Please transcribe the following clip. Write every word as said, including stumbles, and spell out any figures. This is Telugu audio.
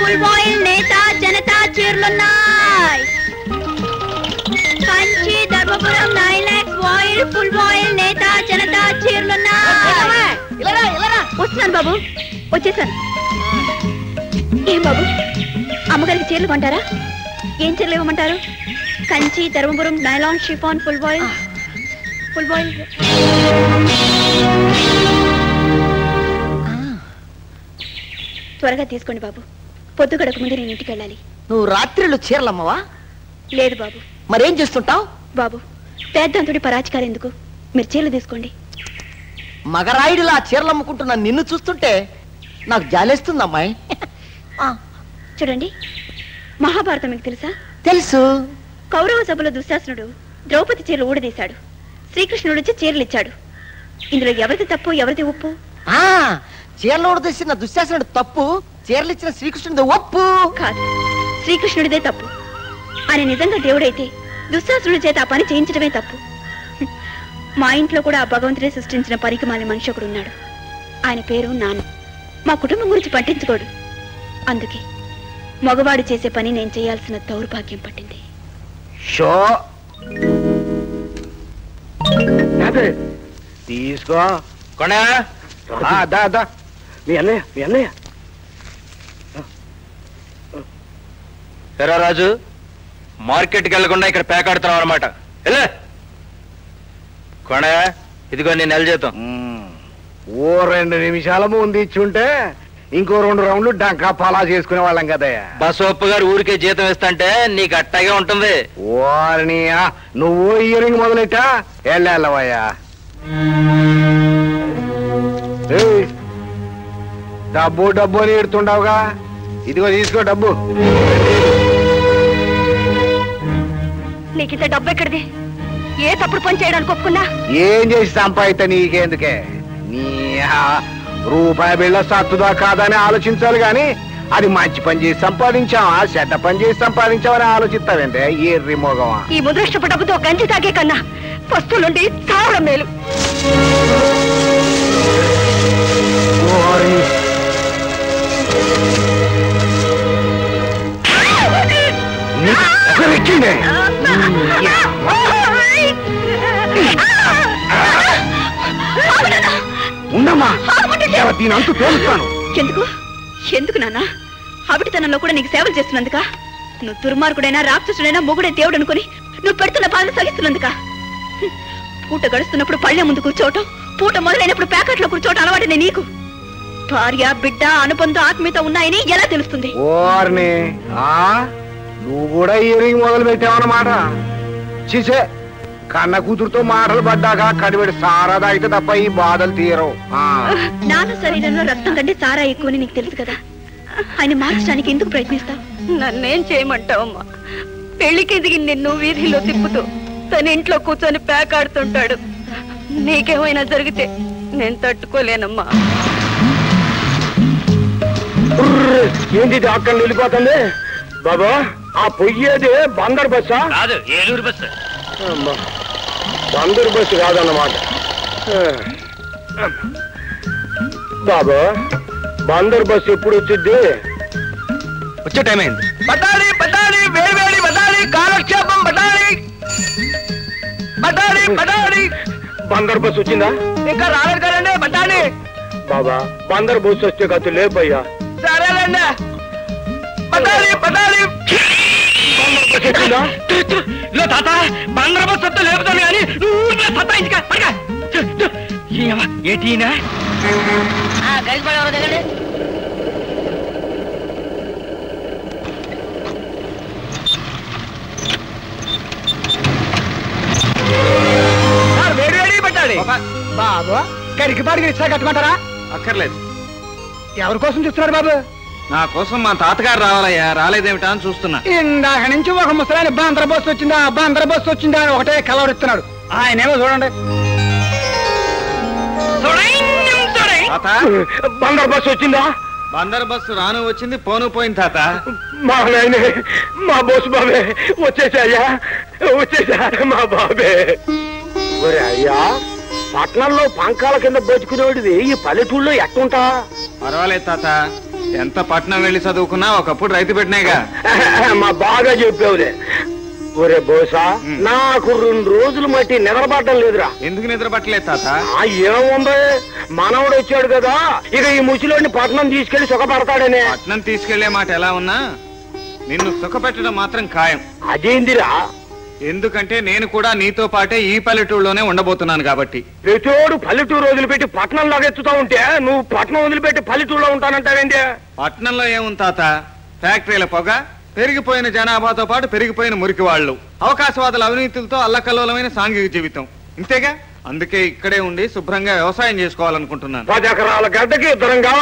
ఫుల్ బాయిల్ నేత జనతా చీరలున్నాయి. Kanchi Dharmapuram nine lakhs voile full voile నేత జనతా చీరలున్నాయి. వస్తున్నాను బాబు, వచ్చేసాను. ఏం బాబు, అమ్మగారికి చీరలు కొంటారా? ఏం చీరలు ఇవ్వమంటారు? Kanchi Dharmapuram nylon chiffon full voile full voile త్వరగా తీసుకోండి బాబు, పొద్దు గడక ముందు నేను ఇంటికి వెళ్ళాలి. నువ్వు రాత్రిళ్ళు చీరలమ్మవా? లేదు బాబు. మరేం చేస్తుంటావు? బాబు, పేద్దంతుడి పరాచికారు ఎందుకు, మీరు చీరలు తీసుకోండి. మగరాయుడిలా చీరలు అమ్ముకుంటున్నా నిన్ను చూస్తుంటే నాకు జాలేస్తుంది అమ్మాయి. చూడండి, మహాభారతం మీకు తెలుసా? తెలుసు. కౌరవ సభలో దుశ్శాసనుడు ద్రౌపది చీరలు ఊడదీశాడు, శ్రీకృష్ణుడు వచ్చి చీరలు ఇచ్చాడు. ఇందులో ఎవరిది తప్పు ఎవరిది ఒప్పు? ఆ చీరలు ఊడదీసిన దుశ్శాసనుడు తప్పు, చీరలు ఇచ్చిన శ్రీకృష్ణుడి ఒప్పు. కాదు, శ్రీకృష్ణుడిదే తప్పు. ఆయన నిజంగా దేవుడైతే దుశ్శాసనుడి చేత ఆ పని చేయించడమే తప్పు. మా ఇంట్లో కూడా ఆ భగవంతుడే సృష్టించిన పరికమాలి మనిషి ఒకడు ఉన్నాడు. ఆయన పేరు నాన్న. మా కుటుంబం గురించి పట్టించుకోడు. అందుకే మగవాడు చేసే పని నేను చేయాల్సిన దౌర్భాగ్యం పట్టింది. తీసుకో మీ అన్నయ్య మీ అన్నయ్య ఎరా రాజు, మార్కెట్కి వెళ్ళకుండా ఇక్కడ పేకాడుతున్నావు అనమాట. కొనే, ఇదిగో నేను నెల జీతం. ఓ రెండు నిమిషాల ముందు ఇచ్చుంటే ఇంకో రెండు రౌండ్లు డంకా పలా చేసుకునే వాళ్ళం కదయ్యా. బసవప్ప గారు ఊరికే జీతం ఇస్తంటే నీకు అట్టాగే ఉంటుంది. ఓర్నియా, నువ్వు ఇయరింగ్ మొదలెట్టా వెళ్ళవయ్యా. డబ్బు డబ్బు అని ఎడుతుండవుగా, ఇదిగో తీసుకో డబ్బు. నీకు ఇంత డబ్బు ఎక్కడిది? ఏ తప్పుడు పని చేయడానికి ఒప్పుకున్నా? ఏం చేసి సంపాదిత నీకెందుకే? నీ రూపాయి బిళ్ళ సత్తుదా కాదని ఆలోచించాలి గాని అది మంచి పని చేసి సంపాదించావా చెడ్డ పని చేసి సంపాదించావని ఆలోచిస్తావంటే ఎర్రి మోగవా. ఈ ముద్రష్టపు డబ్బుతో గంజి తాగే కన్నా వస్తువులుండి చావడం మేలు. ఉండమ్మా, దీని అంతు తేలుస్తాను. ఎందుకు ఎందుకు నాన్న? అవిటితనంలో కూడా నీకు సేవలు చేస్తున్నందుక? నువ్వు దుర్మార్గుడైనా రాక్షసుడైనా మొగుడే దేవుడు అనుకుని నువ్వు పెడుతున్న పాలన సగిస్తున్నందుక? పూట గడుస్తున్నప్పుడు పళ్ళె ముందు కూర్చోవటం, పూట మొదలైనప్పుడు ప్యాకెట్లో కూర్చోవటం అలవాటనే నీకు. భార్య బిడ్డ అనుబంధం ఆత్మీయత ఉన్నాయని ఎలా తెలుస్తుంది? ఓర్ని, నువ్వు కూడా ఇయరింగ్ మొదలు పెట్టావన్నమాట. చిసే, కన్న కూతురుతో మాటలు పడ్డాక కడివెడి సారా తాగితే తప్ప ఈ బాధలు తీరవు. నాన్న శరీరంలో రక్తం కంటే సారా ఎక్కువని నీకు తెలుసు కదా, ఆయన మార్చడానికి ఎందుకు ప్రయత్నిస్తావు? నన్నేం చేయమంటావమ్మా? పెళ్లికి దిగి నిన్ను వీధిలో తిప్పుతూ తన ఇంట్లో కూర్చొని పేకాడుతుంటాడు. నీకేమైనా జరిగితే నేను తట్టుకోలేనమ్మా. ఏంటి అక్కడ వెళ్ళిపోతుంది బాబా? ఆ పొయ్యేది బందర్ బస్సా? కాదు, ఏలూరు బస్సు. బందర్ బస్సు కాదన్నమాట. బాబా, బందర్ బస్సు ఎప్పుడు వచ్చింది? వచ్చే టైం అయింది. బటాలి బటాలి వేడి వేడి బటాలి, కాలక్షేపం బటాలి బటాలి బటాలి. బందర్ బస్సు వచ్చిందా? ఇంకా రాలేదు కదండి బటాలి. బాబా, బందర్ బస్సు వచ్చే కథ లేపయ్యా. సరేనండి, బటాలి బటాలి. తాత బందర్ బస్సు వస్తే లేపుతాను కానీ ఏటీనా వేడి వేడి పెట్టాలి. బాబు, కరికిపాడికి ఇచ్చా కట్టమంటారా? అక్కర్లేదు. ఎవరి కోసం చూస్తున్నారు బాబు? నా కోసం మా తాతగారు రావాలయ్యా, రాలేదేమిటా అని చూస్తున్నా. ఇందాక నుంచి ఒక ముసలాయన బందర్ బస్సు వచ్చిందా బందర్ బస్సు వచ్చిందా అని ఒకటే కలవరిస్తున్నాడు. ఆయనేమో చూడండి, బందర్ బస్సు వచ్చిందా? బందర్ బస్సు రాను వచ్చింది, పోను పోయింది తాత. మా నాయనే, మా బోసు బాబే వచ్చేసాయ్యా, వచ్చేసా మా బాబే. ఒరే అయ్యా, పట్నంలో పంకాల కింద బతుకునేవాడిది ఈ పల్లెటూళ్ళలో ఎట్టుంటా? పర్వాలేదు తాత, ఎంత పట్నం వెళ్ళి చదువుకున్నా ఒకప్పుడు రైతు పెట్టినాయిగా. మా బాగా చెప్పావులే. ఒరే బోసా, నాకు రెండు రోజులు మట్టి నిద్రపడడం లేదురా. ఎందుకు నిద్ర పట్టలేదు తాత? ఏముంది, మనవడు వచ్చాడు కదా, ఇక ఈ ముసిలోని పట్నం తీసుకెళ్లి సుఖపడతాడనే. పట్నం తీసుకెళ్లే మాట ఎలా ఉన్నా నిన్ను సుఖపెట్టడం మాత్రం ఖాయం. అదేందిరా? ఎందుకంటే నేను కూడా నీతో పాటే ఈ పల్లెటూరులోనే ఉండబోతున్నాను కాబట్టి. ప్రతిోడు పల్లెటూరు వదిలిపెట్టి పట్నంలో ఎత్తుతా ఉంటే నువ్వు పట్నం వదిలిపెట్టి పల్లెటూరులో ఉంటానంటావేంటి? పట్నంలో ఏముంది తాత, ఫ్యాక్టరీల పొగ, పెరిగిపోయిన జనాభాతో పాటు పెరిగిపోయిన మురికి వాళ్ళు, అవకాశవాదుల అవినీతులతో అల్లకల్లోలమైన సాంఘిక జీవితం, ఇంతేగా. అందుకే ఇక్కడే ఉండి శుభ్రంగా వ్యవసాయం చేసుకోవాలనుకుంటున్నాను. పది ఎకరాల గడ్డకి ఇద్దరం